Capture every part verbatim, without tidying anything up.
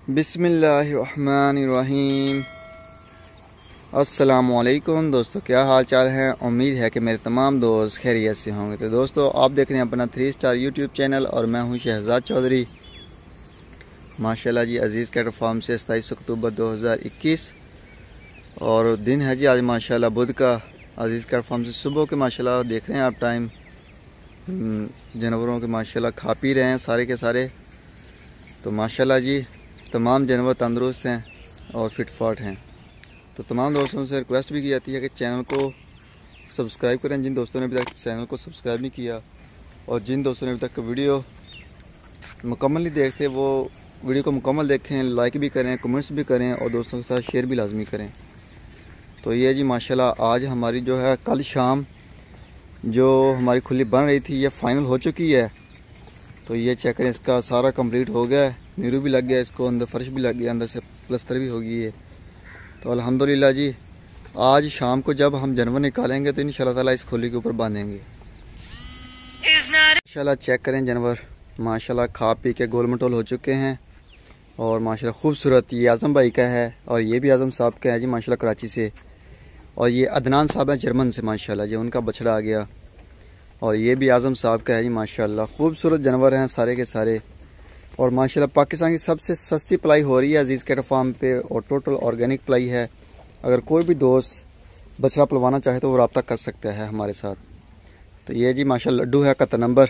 बिस्मिल्लाहिर्रहमानिर्रहीम। अस्सलामुअलैकुम दोस्तों, क्या हाल चाल है। उम्मीद है कि मेरे तमाम दोस्त खैरियत से होंगे। तो दोस्तों, आप देख रहे हैं अपना थ्री स्टार यूट्यूब चैनल और मैं हूं शहजाद चौधरी। माशाल्लाह जी, अज़ीज़ कैटल फार्म से सताईस अक्टूबर दो हज़ार इक्कीस और दिन है जी आज माशाल्लाह बुध का। अज़ीज़ कैटल फार्म से सुबह के माशाल्लाह देख रहे हैं आप टाइम, जानवरों के माशाल्लाह खा पी रहे हैं सारे के सारे। तो माशाल्लाह जी तमाम जानवर तंदुरुस्त हैं और फिट फाट हैं। तो तमाम दोस्तों से रिक्वेस्ट भी की जाती है कि चैनल को सब्सक्राइब करें, जिन दोस्तों ने अभी तक चैनल को सब्सक्राइब नहीं किया, और जिन दोस्तों ने अभी तक वीडियो मुकम्मल नहीं देखते वो वीडियो को मुकम्मल देखें, लाइक भी करें, कमेंट्स भी करें और दोस्तों के साथ शेयर भी लाजमी करें। तो ये जी माशाल्लाह आज हमारी जो है कल शाम जो हमारी खुली बन रही थी ये फाइनल हो चुकी है। तो ये चेक करें, इसका सारा कंप्लीट हो गया है, नीरू भी लग गया, इसको अंदर फर्श भी लग गया, अंदर से प्लस्तर भी हो गई है। तो अल्हम्दुलिल्लाह जी आज शाम को जब हम जानवर निकालेंगे तो इंशाल्लाह ताला इस खोली के ऊपर बांधेंगे इंशाल्लाह। चेक करें जानवर माशाल्लाह खा पी के गोल मटोल हो चुके हैं और माशाल्लाह खूबसूरत। ये आज़म भाई का है और ये भी आज़म साहब का है जी माशाल्लाह कराची से, और ये अदनान साहब है जर्मन से माशाल्लाह जी, उनका बछड़ा आ गया। और ये भी आज़म साहब का है जी माशाल्लाह। खूबसूरत जानवर हैं सारे के सारे और माशाल्लाह पाकिस्तान की सबसे सस्ती पलाई हो रही है अज़ीज़ कैटल फार्म पे और टोटल ऑर्गेनिक पलाई है। अगर कोई भी दोस्त बछड़ा पलवाना चाहे तो वो रब्ता कर सकता है हमारे साथ। तो ये जी माशाल्लाह लड्डू है कत नंबर,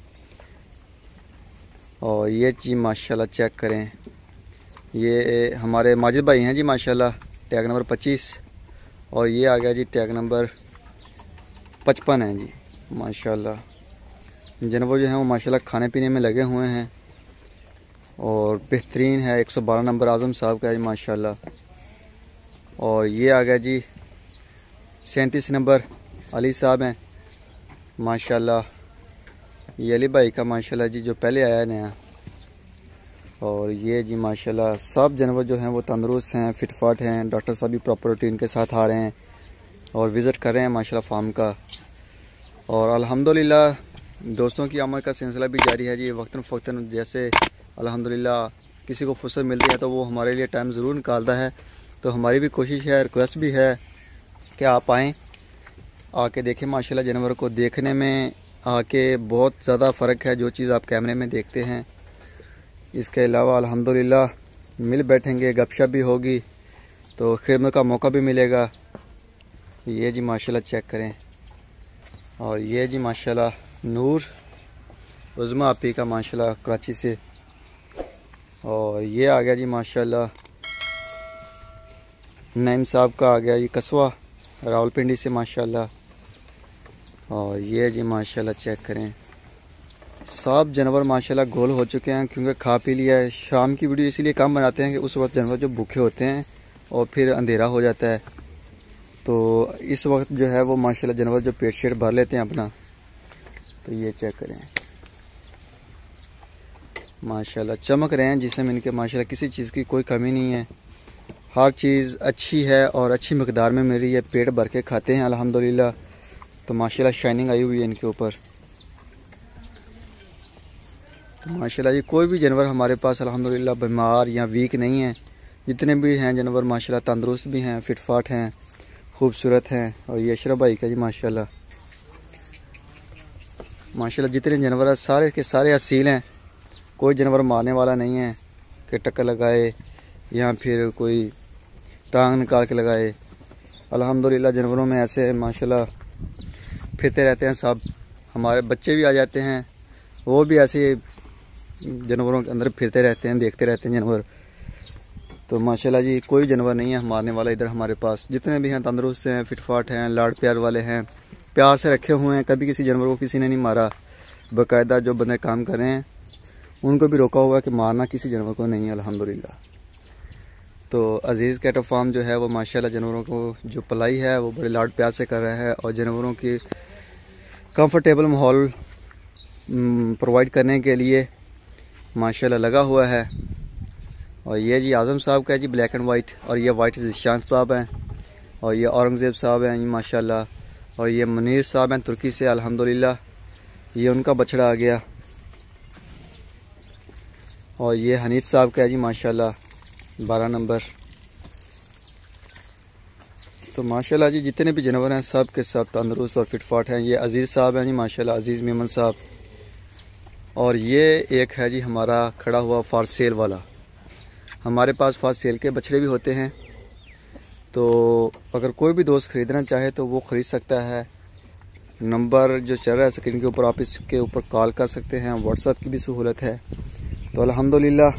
और ये जी माशाल्लाह चेक करें, ये हमारे माजिद भाई हैं जी माशाल्लाह, टैग नंबर पच्चीस, और ये आ गया जी टैग नंबर पचपन है जी माशाल्लाह। जानवर जो हैं वो माशाल्लाह खाने पीने में लगे हुए हैं और बेहतरीन है। एक सौ बारह नंबर आज़म साहब का है माशाल्लाह। और ये आ गया जी सैंतीस नंबर अली साहब हैं माशाल्लाह। ये अली भाई का माशाल्लाह जी जो पहले आया नया। और ये जी माशाल्लाह सब जानवर जो हैं वो तंदुरुस्त हैं, फिट फाट हैं। डॉक्टर साहब भी प्रॉपर रूटीन के साथ आ रहे हैं और विज़िट कर रहे हैं माशाल्लाह फार्म का। और अल्हम्दुलिल्लाह दोस्तों की आमद का सिलसिला भी जारी है जी। वक्तन फ़क्तन जैसे अल्हम्दुलिल्लाह किसी को फुर्सत मिलती है तो वो हमारे लिए टाइम ज़रूर निकालता है। तो हमारी भी कोशिश है, रिक्वेस्ट भी है कि आप आएँ, आके देखें माशाल्लाह। जानवर को देखने में आके बहुत ज़्यादा फ़र्क है जो चीज़ आप कैमरे में देखते हैं। इसके अलावा अल्हम्दुलिल्लाह मिल बैठेंगे, गपशप भी होगी तो खिदमत का मौका भी मिलेगा। ये जी माशाल्लाह चेक करें। और ये जी माशाल्लाह नूर उज़मा आपी का माशाल्लाह कराची से। और ये आ गया जी माशाल्लाह नईम साहब का आ गया जी कस्बा रावलपिंडी से माशाल्लाह। और ये जी माशाल्लाह चेक करें, सब जानवर माशाल्लाह गोल हो चुके हैं क्योंकि खा पी लिया है। शाम की वीडियो इसीलिए कम बनाते हैं कि उस वक्त जानवर जो भूखे होते हैं और फिर अंधेरा हो जाता है। तो इस वक्त जो है वो माशाल्लाह जानवर जो पेट शेट भर लेते हैं अपना। तो ये चेक करें माशाल्लाह चमक रहे हैं जिसमें इनके माशाल्लाह किसी चीज़ की कोई कमी नहीं है। हर चीज़ अच्छी है और अच्छी मकदार में मिल रही है, पेट भर के खाते हैं अल्हम्दुलिल्लाह। तो माशाल्लाह शाइनिंग आई हुई है इनके ऊपर। तो माशाल्लाह जी कोई भी जानवर हमारे पास अल्हम्दुलिल्लाह बीमार या वीक नहीं है। जितने भी हैं जानवर माशाल्लाह तंदुरुस्त भी हैं, फिट फाट हैं, खूबसूरत हैं। और ये अशरफ भाई का जी माशाल्लाह माशाल्लाह जितने जानवर हैं सारे के सारे असील हैं। कोई जानवर मारने वाला नहीं है कि टक्कर लगाए या फिर कोई टांग निकाल के लगाए। अल्हम्दुलिल्लाह जानवरों में ऐसे माशाल्लाह फिरते रहते हैं सब। हमारे बच्चे भी आ जाते हैं, वो भी ऐसे जानवरों के अंदर फिरते रहते हैं, देखते रहते हैं जानवर। तो माशाल्लाह जी कोई जानवर नहीं है मारने वाला इधर हमारे पास। जितने भी हैं तंदुरुस्त हैं, फिट फाट हैं, लाड़ प्यार वाले हैं, प्यार से रखे हुए हैं। कभी किसी जानवर को किसी ने नहीं मारा। बाकायदा जो बंदे काम कर रहे हैं उनको भी रोका हुआ है कि मारना किसी जानवर को नहीं है अल्हम्दुलिल्लाह। तो अज़ीज़ कैटल फार्म जो है वो माशाल्लाह जानवरों को जो पलाई है वो बड़े लाड़ प्यार से कर रहा है और जानवरों की कंफर्टेबल माहौल प्रोवाइड करने के लिए माशाल्लाह लगा हुआ है। और ये जी आज़म साहब का है जी ब्लैक एंड वाइट, और ये वाइट ज़िशान साहब हैं, और ये औरंगज़ेब साहब हैं जी माशाल्लाह, और ये मुनीर साहब हैं तुर्की से अल्हम्दुलिल्लाह। ये उनका बछड़ा आ गया। और ये हनीफ साहब का है जी माशाल्लाह। बारह नंबर। तो माशाल्लाह जी जितने भी जानवर हैं सब के सब तंदुरुस्त और फिटफाट हैं। ये अज़ीज़ साहब हैं जी माशाल्लाह, अज़ीज़ मेमन साहब। और ये एक है जी हमारा खड़ा हुआ फार सेल वाला। हमारे पास फार सेल के बछड़े भी होते हैं, तो अगर कोई भी दोस्त ख़रीदना चाहे तो वो ख़रीद सकता है। नंबर जो चल रहा है स्क्रीन के ऊपर, आप इसके ऊपर कॉल कर सकते हैं। व्हाट्सएप की भी सहूलत है। तो अल्हम्दुलिल्लाह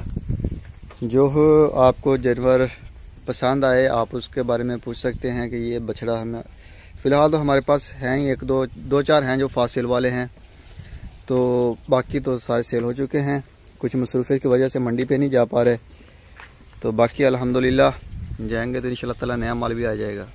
जो हो आपको जानवर पसंद आए आप उसके बारे में पूछ सकते हैं कि ये बछड़ा हमें, फ़िलहाल तो हमारे पास हैं ही एक दो दो चार हैं जो फास्ट सेल वाले हैं, तो बाकी तो सारे सेल हो चुके हैं। कुछ मसरूफ़ियत की वजह से मंडी पे नहीं जा पा रहे, तो बाकी अल्हम्दुलिल्लाह जाएंगे तो इंशाल्लाह ताला नया माल भी आ जाएगा।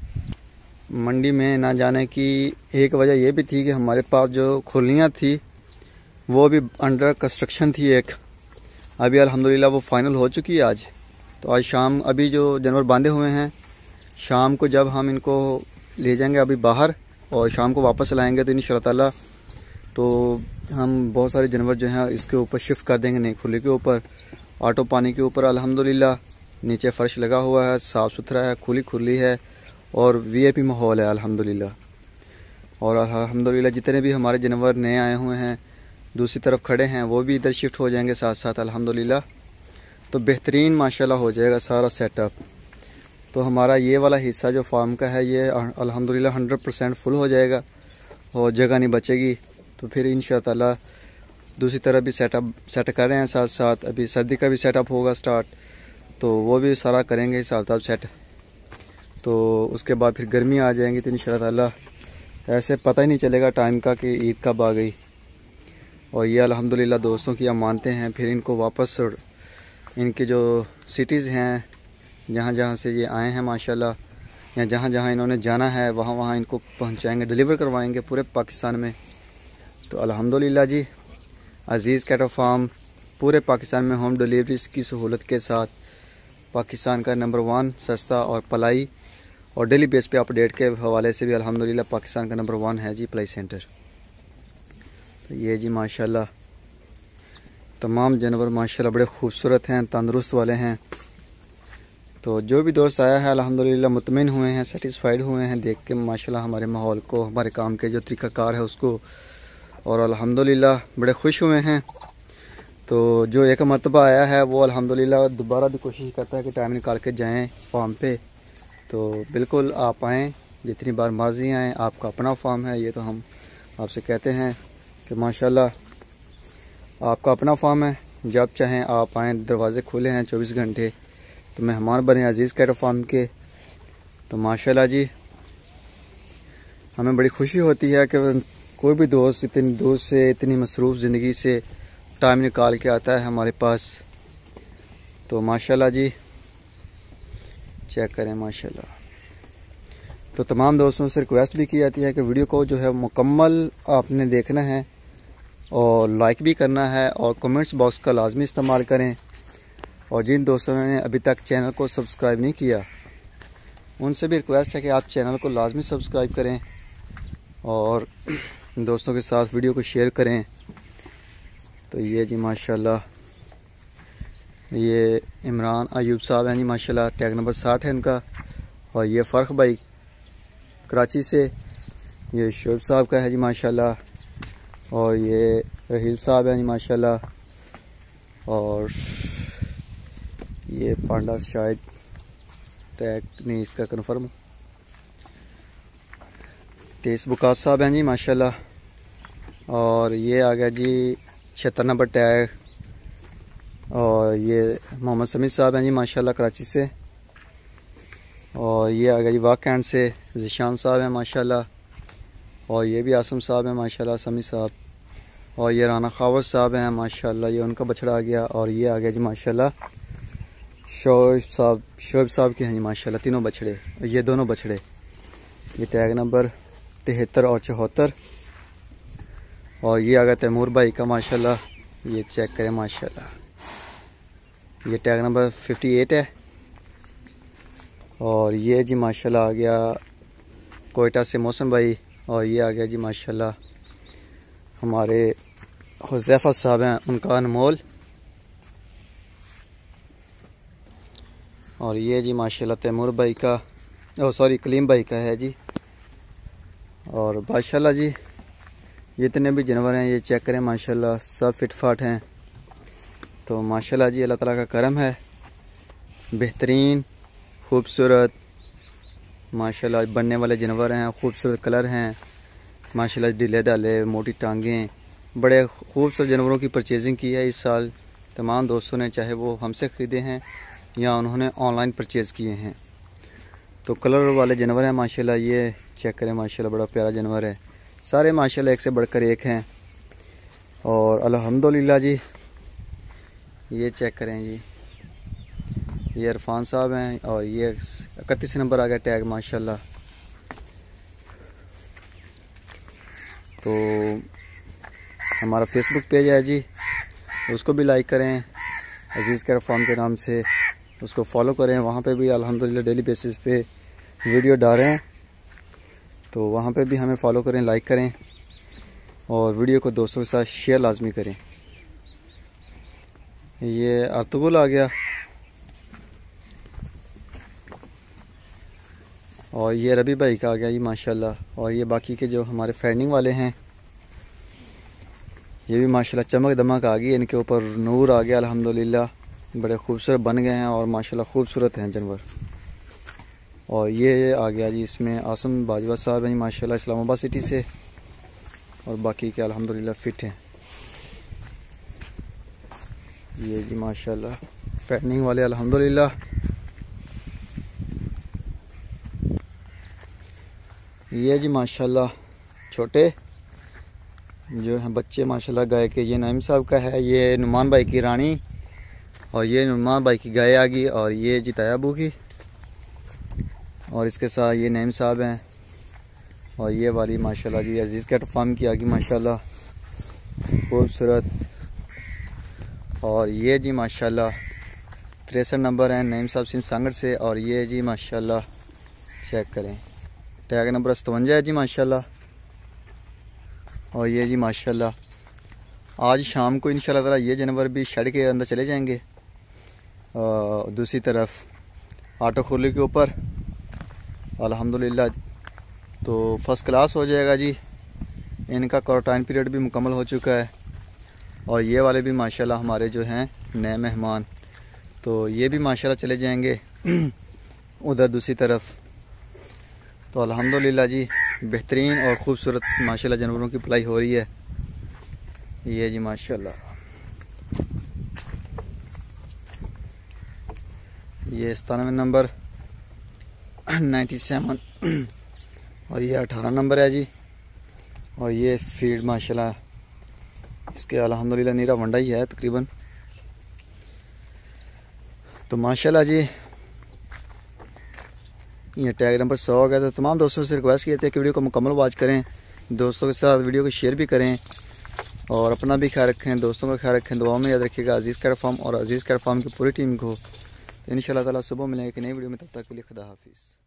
मंडी में ना जाने की एक वजह यह भी थी कि हमारे पास जो खुरलियाँ थी वो भी अंडर कंस्ट्रक्शन थी एक, अभी अल्हम्दुलिल्लाह वो फाइनल हो चुकी है आज। तो आज शाम अभी जो जानवर बांधे हुए हैं, शाम को जब हम इनको ले जाएंगे अभी बाहर और शाम को वापस लाएंगे तो इंशाल्लाह ताला तो हम बहुत सारे जानवर जो हैं इसके ऊपर शिफ्ट कर देंगे नई खुली के ऊपर, ऑटो पानी के ऊपर। अल्हम्दुलिल्लाह नीचे फर्श लगा हुआ है, साफ़ सुथरा है, खुली खुली है और वीआईपी माहौल है अल्हम्दुलिल्लाह। और अल्हम्दुलिल्लाह जितने भी हमारे जानवर नए आए हुए हैं दूसरी तरफ खड़े हैं वो भी इधर शिफ्ट हो जाएंगे साथ साथ अल्हम्दुलिल्लाह। तो बेहतरीन माशाल्लाह हो जाएगा सारा सेटअप। तो हमारा ये वाला हिस्सा जो फार्म का है ये अल्हम्दुलिल्लाह हंड्रेड परसेंट फुल हो जाएगा और जगह नहीं बचेगी। तो फिर इंशाअल्लाह ताला दूसरी तरफ भी सेटअप सेट कर रहे हैं साथ साथ। अभी सर्दी का भी सेटअप होगा स्टार्ट, तो वो भी सारा करेंगे हिसाब किताब सेट। तो उसके बाद फिर गर्मी आ जाएंगी तो इंशाअल्लाह ताला ऐसे पता ही नहीं चलेगा टाइम का कि ईद कब आ गई। और ये अल्हम्दुलिल्लाह दोस्तों की हम मानते हैं। फिर इनको वापस इनके जो सिटीज़ हैं जहाँ जहाँ से ये आए हैं माशाल्लाह, या जहाँ जहाँ इन्होंने जाना है वहाँ वहाँ इनको पहुँचाएँगे, डिलीवर करवाएँगे पूरे पाकिस्तान में। तो अल्हम्दुलिल्लाह जी अज़ीज़ कैटल फार्म पूरे पाकिस्तान में होम डिलीवरी की सहूलत के साथ पाकिस्तान का नंबर वन सस्ता और पलाई और डेली बेस पे अपडेट के हवाले से भी अल्हम्दुलिल्लाह पाकिस्तान का नंबर वन है जी पलाई सेंटर। तो ये जी माशाल्लाह तमाम जानवर माशाल्लाह बड़े खूबसूरत हैं, तंदुरुस्त वाले हैं। तो जो भी दोस्त आया है अल्हम्दुलिल्लाह मुतमिन हुए हैं, सेटिस्फाइड हुए हैं देख के माशाल्लाह हमारे माहौल को, हमारे काम के जो तरीक़ाकार है उसको, और अल्हम्दुलिल्लाह बड़े खुश हुए हैं। तो जो एक मरतबा आया है वो अल्हम्दुलिल्लाह दोबारा भी कोशिश करता है कि टाइम निकाल के जाएँ फार्म पे। तो बिल्कुल आप आएँ, जितनी बार मर्ज़ी आएँ, आपका अपना फार्म है। ये तो हम आपसे कहते हैं कि माशाल्लाह आपका अपना फार्म है, जब चाहें आप आएँ, दरवाज़े खुले हैं चौबीस घंटे। तो मेहमान बने अज़ीज़ कैटल फार्म के। तो माशाल्लाह जी हमें बड़ी खुशी होती है कि कोई भी दोस्त इतनी दूर से, इतनी मसरूफ़ ज़िंदगी से टाइम निकाल के आता है हमारे पास। तो माशाल्लाह जी चेक करें माशाल्लाह। तो तमाम दोस्तों से रिक्वेस्ट भी की जाती है कि वीडियो को जो है मुकम्मल आपने देखना है और लाइक भी करना है और कमेंट्स बॉक्स का लाजमी इस्तेमाल करें। और जिन दोस्तों ने अभी तक चैनल को सब्सक्राइब नहीं किया उनसे भी रिक्वेस्ट है कि आप चैनल को लाजमी सब्सक्राइब करें और दोस्तों के साथ वीडियो को शेयर करें। तो ये जी माशाल्लाह ये इमरान अयूब साहब हैं जी माशाल्लाह, टैग नंबर साठ है इनका। और ये फ़र्ख भाई कराची से, ये शोब साहब का है जी माशाल्लाह। और ये रहील साहब हैं जी माशाल्लाह। और ये पांडा शायद टैग नहीं इसका कन्फर्म, तेईस बुकास साहब हैं जी माशाल्लाह। और ये आ गया जी छिहत्तर नंबर टैग। और ये मोहम्मद समीर साहब हैं जी माशाल्लाह कराची से। और ये आ गया जी वाकैंड से ज़िशान साहब हैं माशाल्लाह। और ये भी आसम साहब हैं माशाल्लाह, समी साहब। और ये राना खावर साहब हैं माशाल्लाह, ये उनका बछड़ा आ गया। और ये आ गया जी माशाल्लाह शोएब साहब, शोएब साहब के हैं जी माशाल्लाह तीनों बछड़े, ये दोनों बछड़े। ये टैग नंबर तिहत्तर और चौहत्तर। और ये आ गया तैमूर भाई का माशाल्लाह, ये चेक करें माशाल्लाह, ये टैग नंबर अट्ठावन है। और ये जी माशाल्लाह आ गया कोयटा से मौसम भाई। और ये आ गया जी माशाल्लाह हमारे हुज़ैफ़ा साहब हैं, उनका अनमोल। और ये जी माशाल्लाह तैमूर भाई का, ओ सॉरी कलीम भाई का है जी। और माशाल्लाह जी जितने भी जानवर हैं ये चेक करें माशाल्लाह सब फिट फाट हैं। तो माशाल्लाह जी अल्लाह ताला का करम है, बेहतरीन खूबसूरत माशाल्लाह बनने वाले जानवर हैं, खूबसूरत कलर हैं माशाल्लाह, ढीले ढाले मोटी टांगें, बड़े खूबसूरत जानवरों की परचेजिंग की है इस साल तमाम दोस्तों ने, चाहे वो हमसे ख़रीदे हैं या उन्होंने ऑनलाइन परचेज़ किए हैं। तो कलर वाले जानवर हैं माशाल्लाह, ये चेक करें माशाल्लाह बड़ा प्यारा जानवर है, सारे माशाल्लाह एक से बढ़कर एक हैं। और अल्हम्दुलिल्लाह जी ये चेक करें जी, ये इरफान साहब हैं और ये इकतीस नंबर आ गया टैग माशाल्लाह। तो हमारा फेसबुक पेज है जी, उसको भी लाइक करें अजीज़ केयर फार्म के नाम से, उसको फॉलो करें। वहाँ पे भी अल्हम्दुलिल्लाह डेली बेसिस पे वीडियो डाल रहे हैं, तो वहाँ पे भी हमें फॉलो करें, लाइक करें और वीडियो को दोस्तों के साथ शेयर लाजमी करें। ये अर्तुगुल आ गया और ये रबी भाई का आ गया जी माशाल्लाह। और ये बाकी के जो हमारे फैंडिंग वाले हैं ये भी माशाल्लाह चमक दमक आ गई, इनके ऊपर नूर आ गया अल्हम्दुलिल्लाह, बड़े खूबसूरत बन गए हैं और माशाल्लाह खूबसूरत हैं जानवर। और ये आ गया जी इसमें आसम बाजवा साहब हैं माशाल्लाह इस्लामाबाद सिटी से, और बाकी के अल्हम्दुलिल्लाह फिट हैं। ये जी माशाल्लाह फैटनिंग वाले अल्हम्दुलिल्लाह। ये जी माशाल्लाह छोटे जो हैं बच्चे माशाल्लाह गाय के, ये नईम साहब का है, ये नुमान भाई की रानी, और ये नुमान भाई की गाय आ गई, और ये जी तयाबू की, और इसके साथ ये नईम साहब हैं। और ये वाली माशाल्लाह जी अजीज़ कैट फार्म की आ गई माशाल्लाह खूबसूरत। और ये जी माशाल्लाह तिरसठ नंबर हैं नईम साहब सिंह सांगड़ से, और ये जी माशाल्लाह चेक करें टैग नंबर सतवंजा है जी माशाल्लाह। और ये जी माशाल्लाह आज शाम को इंशाल्लाह ताला ये जानवर भी शेड के अंदर चले जाएंगे दूसरी तरफ आटो खुली के ऊपर अल्हम्दुलिल्लाह। तो फर्स्ट क्लास हो जाएगा जी, इनका क्वारंटाइन पीरियड भी मुकम्मल हो चुका है। और ये वाले भी माशाल्लाह हमारे जो हैं नए मेहमान, तो ये भी माशाल्लाह चले जाएंगे उधर दूसरी तरफ। तो अल्हम्दुलिल्लाह जी बेहतरीन और ख़ूबसूरत माशाल्लाह जानवरों की पलाई हो रही है। ये जी माशाल्लाह ये सतानवे नंबर नाइन्टी सेवन, और ये अठारह नंबर है जी। और ये फीड माशाल्लाह इसके अल्हम्दुलिल्लाह नीरा वंडा ही है तकरीबन। तो माशाल्लाह जी ये टैग नंबर सौ हो गया। तो तमाम दोस्तों से रिक्वेस्ट किए थे कि वीडियो को मुकम्मल वॉच करें, दोस्तों के साथ वीडियो को शेयर भी करें और अपना भी ख्याल रखें, दोस्तों का ख्याल रखें, दुआओं में याद रखिएगा अजीज़ केयर फार्म और अजीज़ केयर फार्म की पूरी टीम को। तो इंशाल्लाह ताला सुबह मिलेंगे एक नई वीडियो में, तब तक के लिए खुदा हाफिज़।